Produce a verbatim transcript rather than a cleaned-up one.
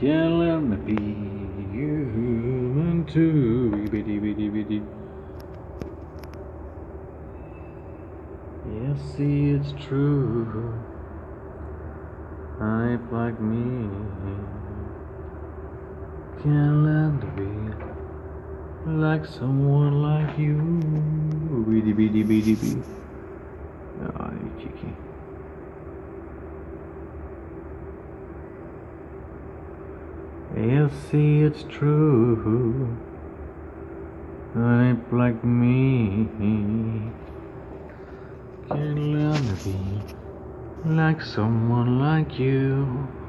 Can't let me be human too. Bitty, bitty, bitty. Yes, see, it's true. Hype like me can't learn to be like someone like you. Bitty, bitty, bitty, bitty. Oh, you cheeky. Yes, see, it's true. Hype like me can't learn to be like someone like you.